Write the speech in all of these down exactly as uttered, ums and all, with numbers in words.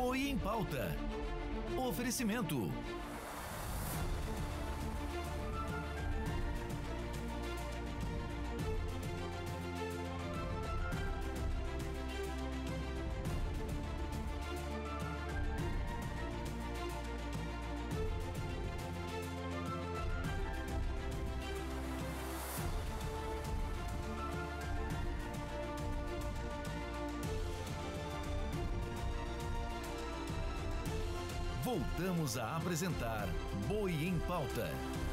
Boi em Pauta. Oferecimento. Voltamos a apresentar Boi em Pauta.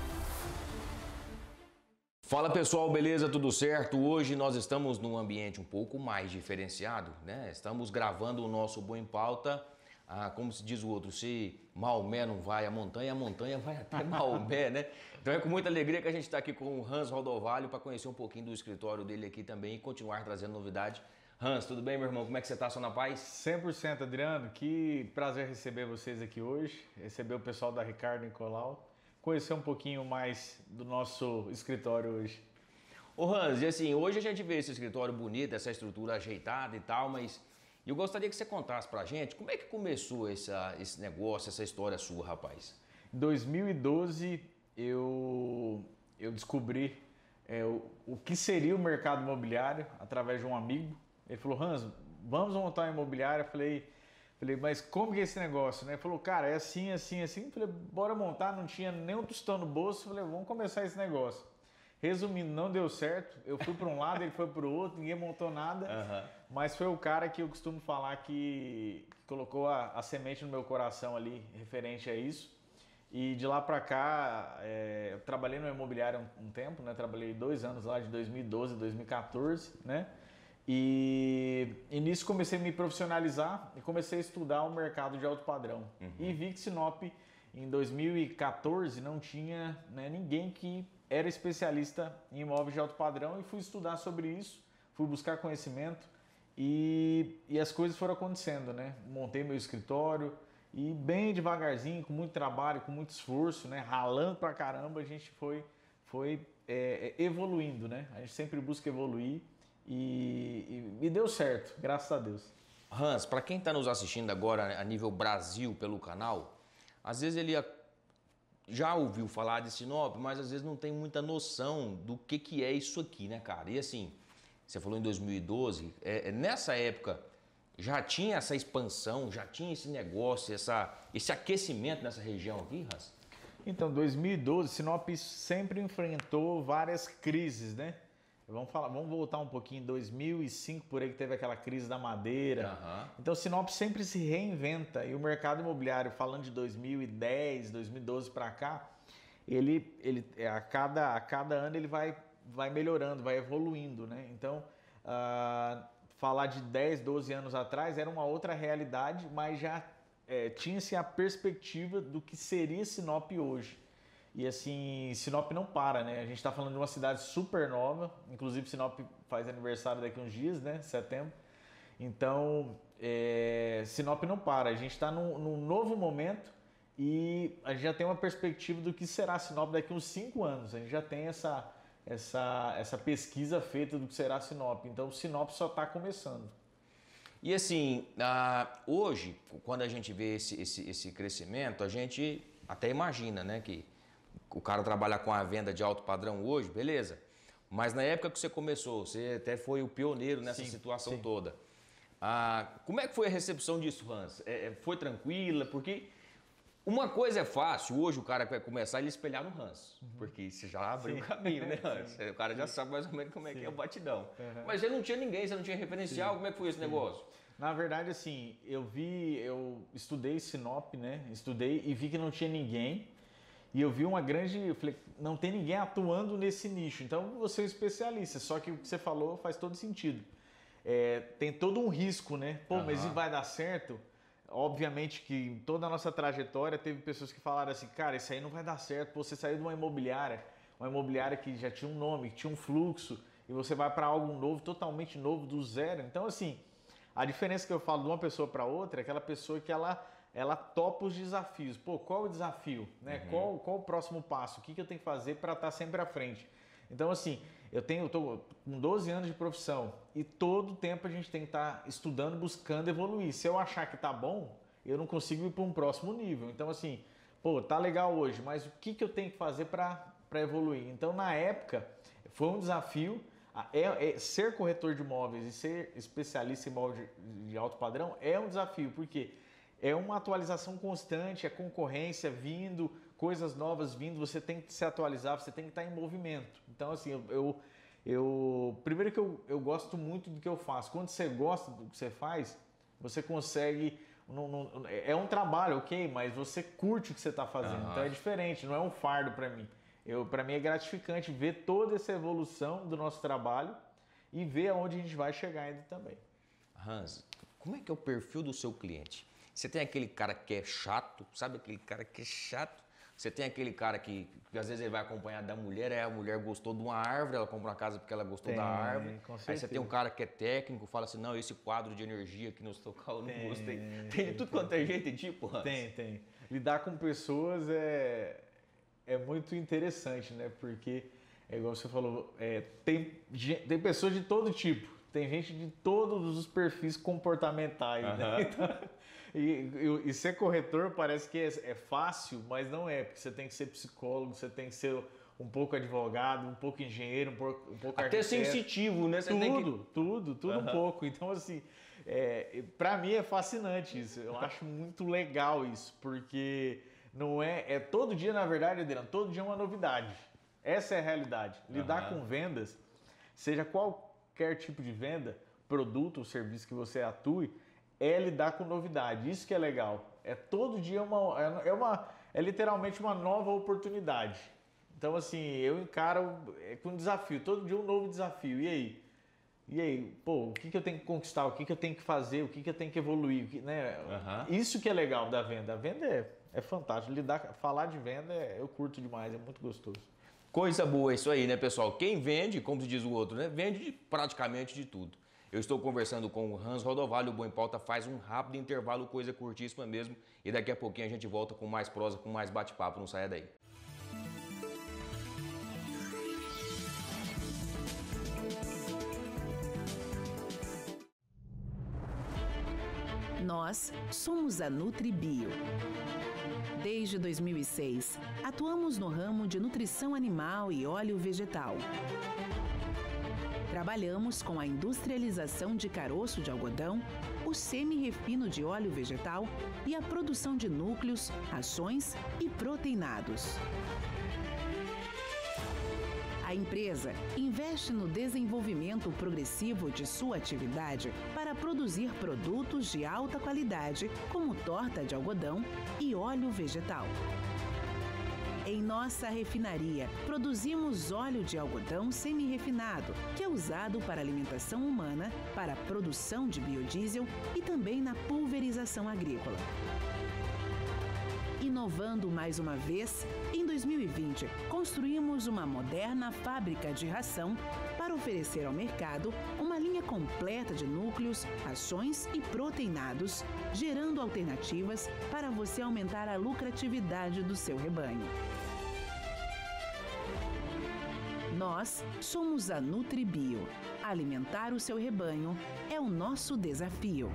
Fala pessoal, beleza? Tudo certo? Hoje nós estamos num ambiente um pouco mais diferenciado, né? Estamos gravando o nosso Boi em Pauta, ah, como se diz o outro, se Maomé não vai à montanha, a montanha vai até Maomé, né? Então é com muita alegria que a gente está aqui com o Hans Rodovalho para conhecer um pouquinho do escritório dele aqui também e continuar trazendo novidade. Hans, tudo bem, meu irmão? Como é que você tá? Só na paz? cem por cento, Adriano. Que prazer receber vocês aqui hoje, receber o pessoal da Ricardo Nicolau, conhecer um pouquinho mais do nosso escritório hoje. Ô Hans, e assim, hoje a gente vê esse escritório bonito, essa estrutura ajeitada e tal, mas eu gostaria que você contasse pra gente como é que começou essa, esse negócio, essa história sua, rapaz? Em dois mil e doze, eu, eu descobri é, o, o que seria o mercado imobiliário através de um amigo. Ele falou, Hans, vamos montar uma imobiliária. Eu falei, falei, mas como que é esse negócio? Ele falou, cara, é assim, assim, assim. Eu falei, bora montar, não tinha nem um tostão no bolso. Eu falei, vamos começar esse negócio. Resumindo, não deu certo. Eu fui para um lado, ele foi para o outro, ninguém montou nada. Uhum. Mas foi o cara que eu costumo falar que, que colocou a, a semente no meu coração ali, referente a isso. E de lá para cá, é, eu trabalhei no imobiliário um, um tempo, né? Trabalhei dois anos lá, de dois mil e doze a dois mil e quatorze, né? E, e nisso comecei a me profissionalizar e comecei a estudar o mercado de alto padrão. Uhum. E vi que Sinop, em dois mil e quatorze, não tinha, né, ninguém que era especialista em imóveis de alto padrão, e fui estudar sobre isso, fui buscar conhecimento e, e as coisas foram acontecendo, né? Montei meu escritório e bem devagarzinho, com muito trabalho, com muito esforço, né? Ralando pra caramba, a gente foi, foi é, evoluindo, né? A gente sempre busca evoluir. E, e, e deu certo, graças a Deus. Hans, para quem está nos assistindo agora a nível Brasil pelo canal, às vezes ele já ouviu falar de Sinop, mas às vezes não tem muita noção do que, que é isso aqui, né, cara? E assim, você falou em dois mil e doze, é, nessa época já tinha essa expansão, já tinha esse negócio, essa, esse aquecimento nessa região aqui, Hans? Então, dois mil e doze, Sinop sempre enfrentou várias crises, né? Vamos, falar, vamos voltar um pouquinho, em dois mil e cinco, por aí que teve aquela crise da madeira. Uhum. Então, Sinop sempre se reinventa, e o mercado imobiliário, falando de dois mil e dez, dois mil e doze para cá, ele, ele, a, cada, a cada ano ele vai, vai melhorando, vai evoluindo, né? Então, uh, falar de dez, doze anos atrás era uma outra realidade, mas já é, tinha-se a perspectiva do que seria Sinop hoje. E assim, Sinop não para, né? A gente está falando de uma cidade super nova, inclusive Sinop faz aniversário daqui a uns dias, né? Setembro. Então, é... Sinop não para, a gente está num, num novo momento e a gente já tem uma perspectiva do que será Sinop daqui a uns cinco anos. A gente já tem essa, essa, essa pesquisa feita do que será Sinop. Então, Sinop só está começando. E assim, uh, hoje, quando a gente vê esse, esse, esse crescimento, a gente até imagina, né, que o cara trabalha com a venda de alto padrão hoje, beleza. Mas na época que você começou, você até foi o pioneiro nessa sim, situação sim. toda. Ah, como é que foi a recepção disso, Hans? É, foi tranquila? Porque uma coisa é fácil, hoje o cara que vai começar, ele espelhar no Hans. Uhum. Porque você já abriu sim. o caminho, né, Hans? Sim. O cara já sabe mais ou menos como é sim. que é o batidão. Uhum. Mas você não tinha ninguém, você não tinha referencial, sim. como é que foi esse sim. negócio? Na verdade, assim, eu vi, eu estudei Sinop, né? Estudei e vi que não tinha ninguém. E eu vi uma grande... Eu falei, não tem ninguém atuando nesse nicho. Então, você é um especialista. Só que o que você falou faz todo sentido. É, tem todo um risco, né? Pô, uhum. mas e vai dar certo? Obviamente que em toda a nossa trajetória teve pessoas que falaram assim, cara, isso aí não vai dar certo. Pô, você saiu de uma imobiliária, uma imobiliária que já tinha um nome, que tinha um fluxo, e você vai para algo novo, totalmente novo, do zero. Então, assim, a diferença que eu falo de uma pessoa para outra é aquela pessoa que ela... ela topa os desafios. Pô, qual é o desafio? Né? Uhum. Qual, qual o próximo passo? O que, que eu tenho que fazer para estar sempre à frente? Então, assim, eu tenho, eu tô com doze anos de profissão e todo tempo a gente tem que estar estudando, buscando evoluir. Se eu achar que tá bom, eu não consigo ir para um próximo nível. Então, assim, pô, tá legal hoje, mas o que, que eu tenho que fazer para evoluir? Então, na época, foi um desafio. É, é, ser corretor de imóveis e ser especialista em imóveis de, de alto padrão é um desafio, porque é uma atualização constante, é concorrência vindo, coisas novas vindo, você tem que se atualizar, você tem que estar em movimento. Então, assim, eu... eu, eu primeiro que eu, eu gosto muito do que eu faço. Quando você gosta do que você faz, você consegue... Não, não, é um trabalho, ok, mas você curte o que você está fazendo. Uhum. Então é diferente, não é um fardo para mim. Para mim é gratificante ver toda essa evolução do nosso trabalho e ver aonde a gente vai chegar ainda também. Hans, como é que é o perfil do seu cliente? Você tem aquele cara que é chato, sabe aquele cara que é chato? Você tem aquele cara que, que às vezes ele vai acompanhar da mulher, é, a mulher gostou de uma árvore, ela compra uma casa porque ela gostou tem, da árvore. Aí você tem um cara que é técnico, fala assim, não, esse quadro de energia que nos tocou, eu não tem, gostei. Tem de tudo quanto é jeito e tipo, Hans? Tem, tem. Lidar com pessoas é, é muito interessante, né? Porque, é igual você falou, é, tem, tem pessoas de todo tipo. Tem gente de todos os perfis comportamentais, uhum. né? Então, E, e, e ser corretor parece que é, é fácil, mas não é, porque você tem que ser psicólogo, você tem que ser um pouco advogado, um pouco engenheiro, um pouco, um pouco até arquiteto. sensitivo, né? Você tudo, tem que... tudo, tudo uhum. um pouco. Então, assim, é, para mim é fascinante isso. Eu acho muito legal isso, porque não é, é todo dia, na verdade, Adriano, todo dia é uma novidade. Essa é a realidade. Lidar uhum. com vendas, seja qualquer tipo de venda, produto ou serviço que você atue, é lidar com novidade, isso que é legal. É todo dia uma, é uma, é literalmente uma nova oportunidade. Então, assim, eu encaro é, com desafio, todo dia um novo desafio. E aí? E aí, pô, o que, que eu tenho que conquistar? O que, que eu tenho que fazer? O que, que eu tenho que evoluir? Que, né? Uhum. Isso que é legal da venda. A venda é, é fantástico. Lidar, falar de venda, é, eu curto demais, é muito gostoso. Coisa boa, isso aí, né, pessoal? Quem vende, como diz o outro, né? Vende de, praticamente de tudo. Eu estou conversando com o Hans Rodovalho, o Bom em Pauta faz um rápido intervalo, coisa curtíssima mesmo. E daqui a pouquinho a gente volta com mais prosa, com mais bate-papo, não saia daí. Nós somos a NutriBio. Desde dois mil e seis, atuamos no ramo de nutrição animal e óleo vegetal. Trabalhamos com a industrialização de caroço de algodão, o semi-refino de óleo vegetal e a produção de núcleos, rações e proteinados. A empresa investe no desenvolvimento progressivo de sua atividade para produzir produtos de alta qualidade, como torta de algodão e óleo vegetal. Em nossa refinaria, produzimos óleo de algodão semi-refinado, que é usado para alimentação humana, para a produção de biodiesel e também na pulverização agrícola. Inovando mais uma vez, em dois mil e vinte, construímos uma moderna fábrica de ração para oferecer ao mercado uma linha completa de núcleos, rações e proteinados, gerando alternativas para você aumentar a lucratividade do seu rebanho. Nós somos a NutriBio. Alimentar o seu rebanho é o nosso desafio.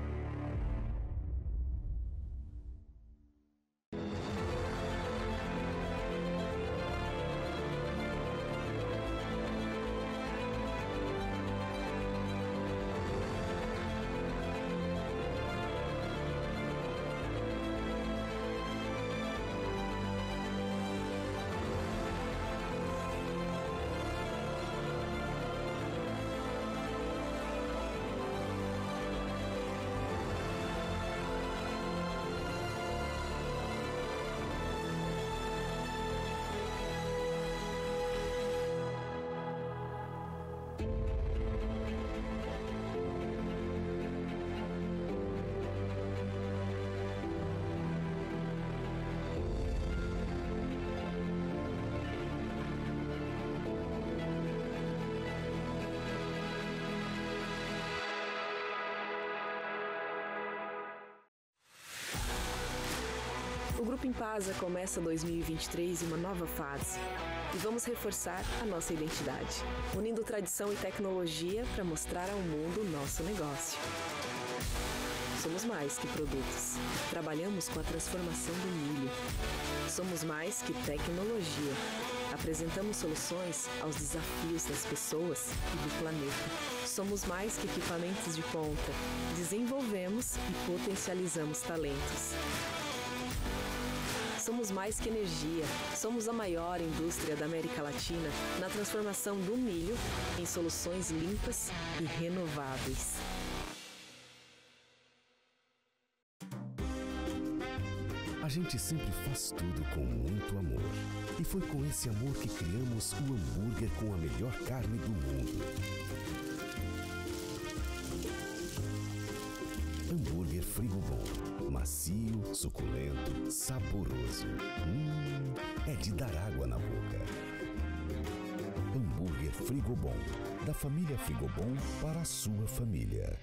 O Grupo Impasa começa dois mil e vinte e três em uma nova fase e vamos reforçar a nossa identidade, unindo tradição e tecnologia para mostrar ao mundo o nosso negócio. Somos mais que produtos. Trabalhamos com a transformação do milho. Somos mais que tecnologia. Apresentamos soluções aos desafios das pessoas e do planeta. Somos mais que equipamentos de ponta. Desenvolvemos e potencializamos talentos. Somos mais que energia. Somos a maior indústria da América Latina na transformação do milho em soluções limpas e renováveis. A gente sempre faz tudo com muito amor. E foi com esse amor que criamos o hambúrguer com a melhor carne do mundo. Hambúrguer Frigobom. Macio, suculento, saboroso. Hum, é de dar água na boca. Hambúrguer Frigobom. Da família Frigobom para a sua família.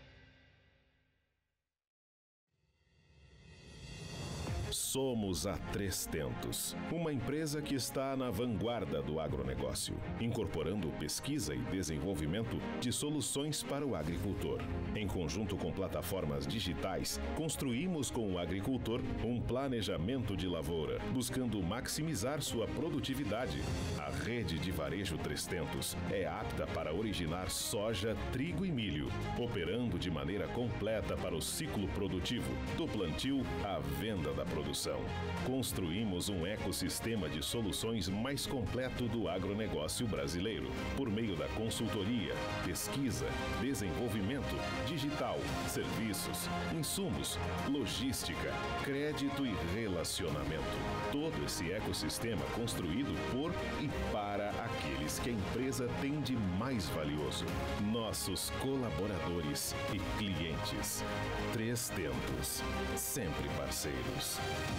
Somos a Três Tentos, uma empresa que está na vanguarda do agronegócio, incorporando pesquisa e desenvolvimento de soluções para o agricultor. Em conjunto com plataformas digitais, construímos com o agricultor um planejamento de lavoura, buscando maximizar sua produtividade. A rede de varejo Três Tentos é apta para originar soja, trigo e milho, operando de maneira completa para o ciclo produtivo, do plantio à venda da produção. Construímos um ecossistema de soluções mais completo do agronegócio brasileiro, por meio da consultoria, pesquisa, desenvolvimento, digital, serviços, insumos, logística, crédito e relacionamento. Todo esse ecossistema construído por e para aqueles que a empresa tem de mais valioso: nossos colaboradores e clientes. Três Tentos, sempre parceiros.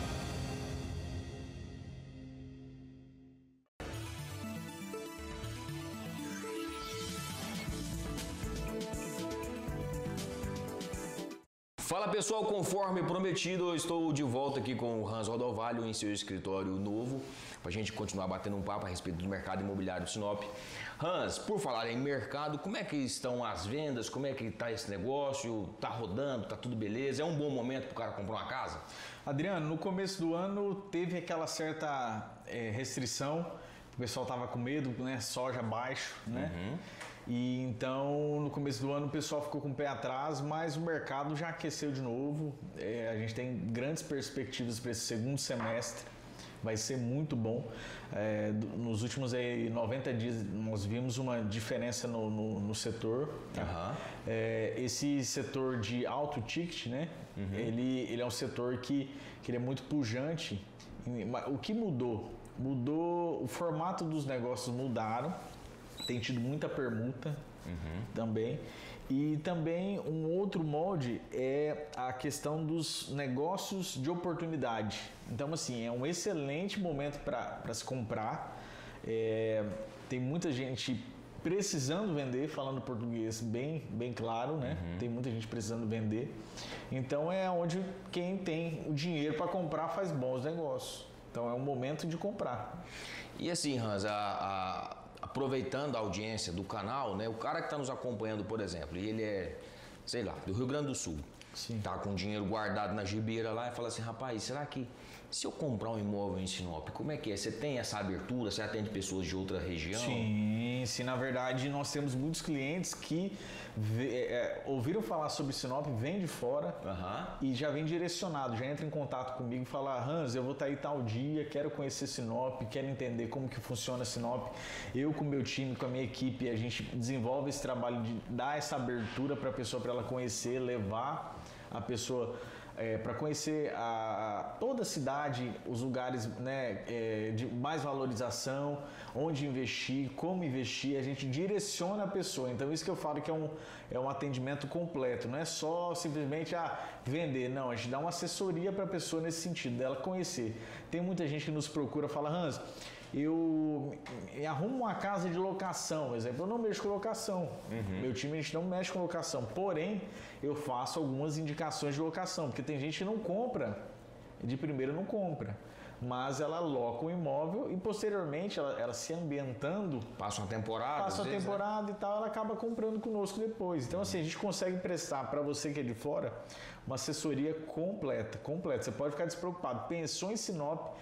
Fala pessoal, conforme prometido, eu estou de volta aqui com o Hans Rodovalho em seu escritório novo, para a gente continuar batendo um papo a respeito do mercado imobiliário de Sinop. Hans, por falar em mercado, como é que estão as vendas? Como é que está esse negócio? Está rodando? Está tudo beleza? É um bom momento para o cara comprar uma casa? Adriano, no começo do ano teve aquela certa é, restrição, o pessoal estava com medo, né? Soja baixo, né? Uhum. E então, no começo do ano, o pessoal ficou com o pé atrás, mas o mercado já aqueceu de novo. É, a gente tem grandes perspectivas para esse segundo semestre. Vai ser muito bom. É, nos últimos aí, noventa dias, nós vimos uma diferença no, no, no setor. Uhum. É, esse setor de alto ticket, né? Uhum. Ele, ele é um setor que, que ele é muito pujante. O que mudou? Mudou, o formato dos negócios mudaram. Tem tido muita permuta uhum. também. E também um outro molde é a questão dos negócios de oportunidade. Então, assim, é um excelente momento para se comprar. É, tem muita gente precisando vender, falando português bem, bem claro, né? Uhum. Tem muita gente precisando vender. Então, é onde quem tem o dinheiro para comprar faz bons negócios. Então, é um momento de comprar. E assim, Hans, a... a... aproveitando a audiência do canal, né? O cara que está nos acompanhando, por exemplo, e ele é, sei lá, do Rio Grande do Sul, Sim. tá com dinheiro guardado na gibeira lá e fala assim, rapaz, será que se eu comprar um imóvel em Sinop, como é que é? Você tem essa abertura? Você atende pessoas de outra região? Sim, sim. Na verdade, nós temos muitos clientes que é, ouviram falar sobre Sinop, vêm de fora uhum. e já vem direcionado, já entra em contato comigo e fala, Hans, eu vou estar aí tal dia, quero conhecer Sinop, quero entender como que funciona Sinop. Eu com o meu time, com a minha equipe, a gente desenvolve esse trabalho de dar essa abertura para a pessoa, para ela conhecer, levar a pessoa... É, para conhecer a, toda a cidade, os lugares, né, é, de mais valorização, onde investir, como investir, a gente direciona a pessoa. Então isso que eu falo que é um, é um atendimento completo, não é só simplesmente ah, vender, não, a gente dá uma assessoria para a pessoa nesse sentido, dela conhecer. Tem muita gente que nos procura e fala, Hans, eu arrumo uma casa de locação, por exemplo, eu não mexo com locação, uhum. meu time a gente não mexe com locação, porém eu faço algumas indicações de locação, porque tem gente que não compra, de primeiro não compra, mas ela loca o imóvel e posteriormente ela, ela se ambientando, Passa uma temporada. passa a vezes, temporada né? e tal, ela acaba comprando conosco depois. Então assim, a gente consegue prestar para você que é de fora uma assessoria completa, completa. Você pode ficar despreocupado. Pensou em Sinop,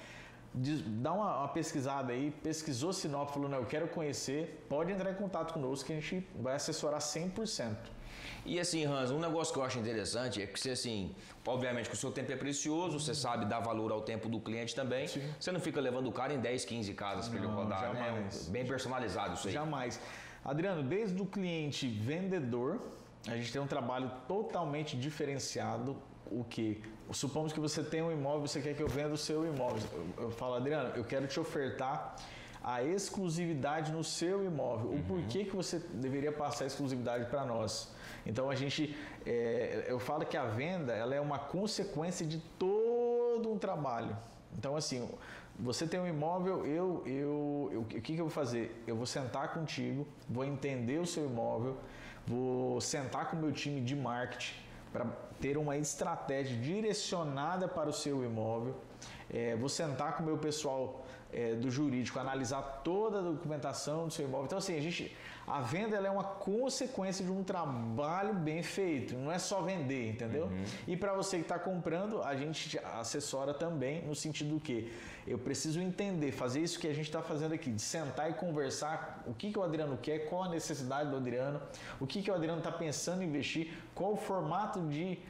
dá uma, uma pesquisada aí, pesquisou Sinop, falou, não, eu quero conhecer, pode entrar em contato conosco que a gente vai assessorar cem por cento. E assim, Hans, um negócio que eu acho interessante é que você, assim, obviamente que o seu tempo é precioso, você sabe dar valor ao tempo do cliente também. Sim. Você não fica levando o cara em dez, quinze casas para ele Não, rodar, jamais. né? Bem personalizado isso aí. Jamais. Adriano, desde o cliente vendedor, a gente tem um trabalho totalmente diferenciado. O que? Supomos que você tem um imóvel, você quer que eu venda o seu imóvel. Eu, eu falo, Adriano, eu quero te ofertar a exclusividade no seu imóvel. Uhum. O porquê que você deveria passar a exclusividade para nós? Então a gente, é, eu falo que a venda ela é uma consequência de todo um trabalho. Então assim, você tem um imóvel, eu, eu, eu, o que, que eu vou fazer? Eu vou sentar contigo, vou entender o seu imóvel, vou sentar com o meu time de marketing para ter uma estratégia direcionada para o seu imóvel. É, vou sentar com o meu pessoal é, do jurídico, analisar toda a documentação do seu imóvel. Então assim, a gente, a venda ela é uma consequência de um trabalho bem feito, não é só vender, entendeu? Uhum. E para você que está comprando, a gente assessora também no sentido do que eu preciso entender, fazer isso que a gente está fazendo aqui, de sentar e conversar o que, que o Adriano quer, qual a necessidade do Adriano, o que, que o Adriano está pensando em investir, qual o formato de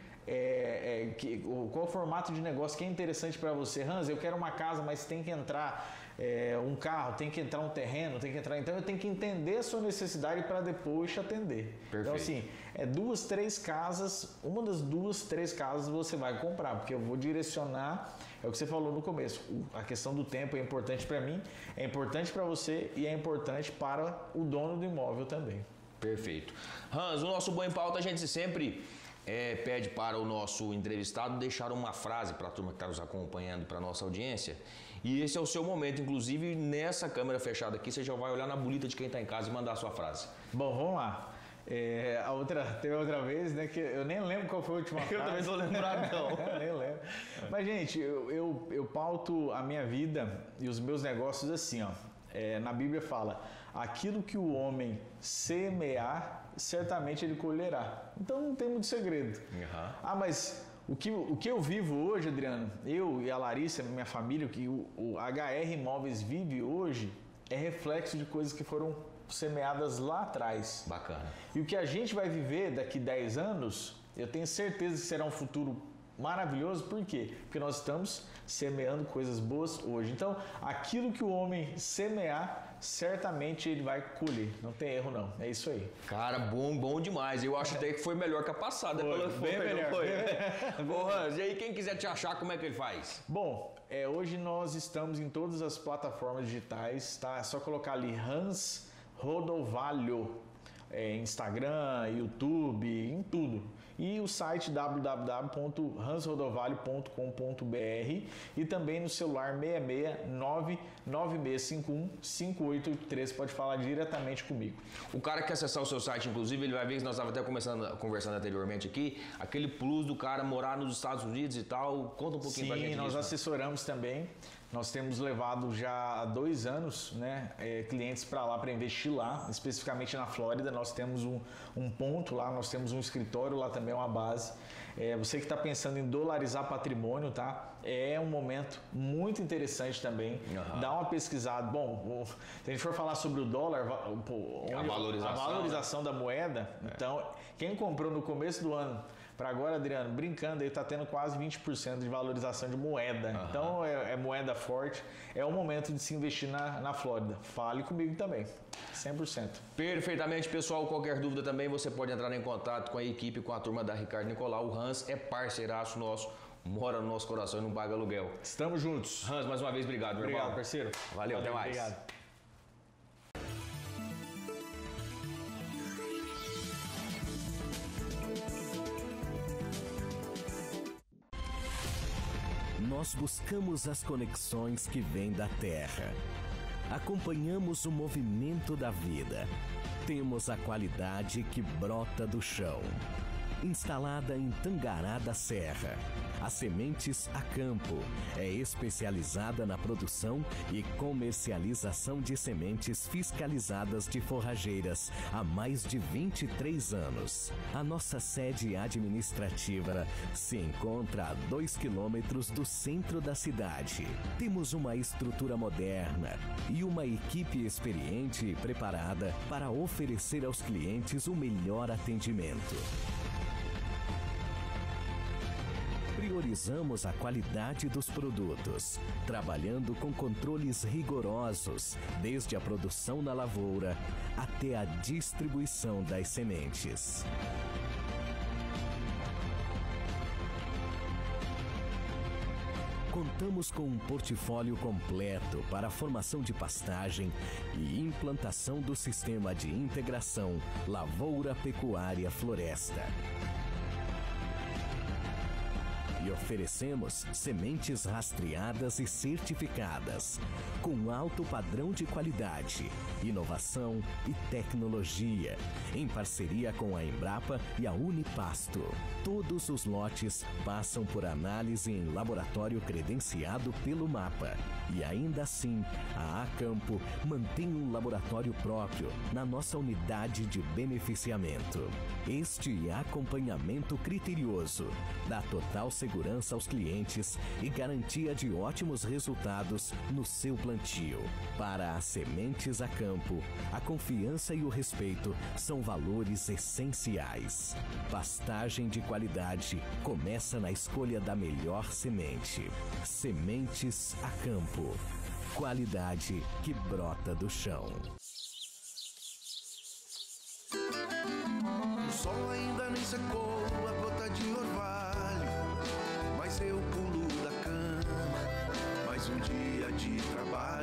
É, é, que, qual o formato de negócio que é interessante para você. Hans, eu quero uma casa, mas tem que entrar é, um carro, tem que entrar um terreno, tem que entrar. Então eu tenho que entender a sua necessidade para depois te atender. Perfeito. Então assim, é duas, três casas, uma das duas, três casas você vai comprar, porque eu vou direcionar, é o que você falou no começo, a questão do tempo é importante para mim, é importante para você e é importante para o dono do imóvel também. Perfeito. Hans, o nosso Bom em Pauta, a gente sempre é, pede para o nosso entrevistado deixar uma frase para a turma que está nos acompanhando, para a nossa audiência. E esse é o seu momento, inclusive nessa câmera fechada aqui, você já vai olhar na bolita de quem está em casa e mandar a sua frase. Bom, vamos lá. É, a outra, teve outra vez, né, que eu nem lembro qual foi a última frase. Eu também estou lembrado, não. Eu nem lembro. Mas, gente, eu, eu, eu pauto a minha vida e os meus negócios assim, ó. É, na Bíblia fala, aquilo que o homem semear, certamente ele colherá. Então não tem muito segredo. Uhum. Ah, mas o que, o que eu vivo hoje, Adriano, eu e a Larissa, minha família, o que o, o H R Imóveis vive hoje é reflexo de coisas que foram semeadas lá atrás. Bacana. E o que a gente vai viver daqui dez anos, eu tenho certeza que será um futuro maravilhoso. Por quê? Porque nós estamos semeando coisas boas hoje. Então, aquilo que o homem semear, certamente ele vai colher. Não tem erro, não. É isso aí. Cara, bom, bom demais. Eu acho até que foi melhor que a passada. Foi, pela bem foi, melhor. Foi. Bom, Hans, e aí quem quiser te achar, como é que ele faz? Bom, é, hoje nós estamos em todas as plataformas digitais, tá? É só colocar ali Hans Rodovalho. É, Instagram, YouTube, em tudo. E o site w w w ponto hans rodovalho ponto com ponto b r e também no celular seis seis nove nove seis cinco um cinco oito oito três, pode falar diretamente comigo. O cara que acessar o seu site, inclusive, ele vai ver que nós estávamos até começando, conversando anteriormente aqui, aquele plus do cara morar nos Estados Unidos e tal. Conta um pouquinho Sim, pra gente. Sim, nós disso, assessoramos né? também. Nós temos levado já há dois anos né, é, clientes para lá, para investir lá, especificamente na Flórida. Nós temos um, um ponto lá, nós temos um escritório lá também, uma base. É, você que está pensando em dolarizar patrimônio, tá? É um momento muito interessante também. Uhum. Dá uma pesquisada. Bom, se a gente for falar sobre o dólar, a valorização, a valorização né? da moeda, é. Então, quem comprou no começo do ano, para agora, Adriano, brincando, ele está tendo quase vinte por cento de valorização de moeda. Uhum. Então, é, é moeda forte. É o momento de se investir na, na Flórida. Fale comigo também. cem por cento. Perfeitamente, pessoal. Qualquer dúvida também, você pode entrar em contato com a equipe, com a turma da Ricardo Nicolau. O Hans é parceiraço nosso, mora no nosso coração e não paga aluguel. Estamos juntos. Hans, mais uma vez, obrigado, meu Obrigado, irmão. parceiro. Valeu, Valeu, até mais. Obrigado. Nós buscamos as conexões que vêm da terra. Acompanhamos o movimento da vida. Temos a qualidade que brota do chão. instalada em Tangará da Serra. A Sementes a Campo é especializada na produção e comercialização de sementes fiscalizadas de forrageiras há mais de vinte e três anos. A nossa sede administrativa se encontra a dois quilômetros do centro da cidade. Temos uma estrutura moderna e uma equipe experiente e preparada para oferecer aos clientes o melhor atendimento. Priorizamos a qualidade dos produtos, trabalhando com controles rigorosos, desde a produção na lavoura até a distribuição das sementes. Contamos com um portfólio completo para a formação de pastagem e implantação do sistema de integração Lavoura Pecuária Floresta. E oferecemos sementes rastreadas e certificadas, com alto padrão de qualidade, inovação e tecnologia, em parceria com a Embrapa e a Unipasto. Todos os lotes passam por análise em laboratório credenciado pelo MAPA. E ainda assim, a Acampo mantém um laboratório próprio na nossa unidade de beneficiamento. Este acompanhamento criterioso dá total segurança aos clientes e garantia de ótimos resultados no seu plantio. Para as Sementes Acampo, a confiança e o respeito são valores essenciais. Pastagem de qualidade começa na escolha da melhor semente. Sementes Acampo. Qualidade que brota do chão. O sol ainda nem secou a gota de orvalho, mas eu pulo da cama, mais um dia de trabalho.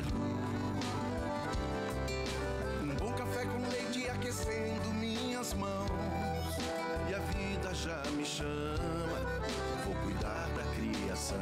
Um bom café com leite aquecendo minhas mãos, e a vida já me chama, vou cuidar da criação.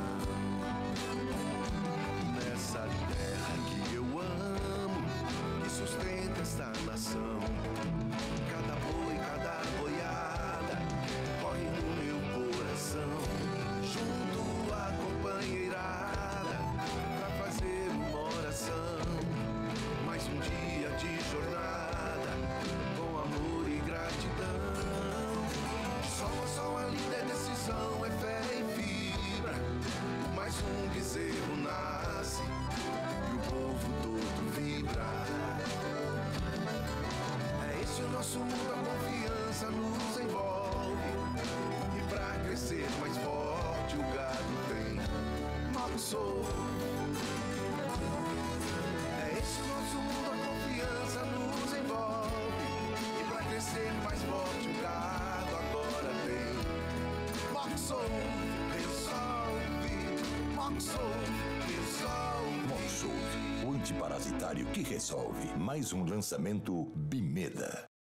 Nessa terra que eu amo, que sustenta esta nação, cada boi, cada boiada corre no meu coração, junto à companheirada pra fazer uma oração. Mais um dia de jornada com amor e gratidão. Sol a sol a linda decisão, é fé e fibra. Mais um bezerro nasce e o povo todo vibra. É esse o nosso mundo, a confiança nos envolve, e pra crescer mais forte o gado tem mal sou. É esse o nosso mundo, a confiança nos envolve, e pra crescer mais forte o gado agora tem Moxol, resolve. Moxol, resolve. Moxol, o antiparasitário que resolve. Mais um lançamento Bimeda.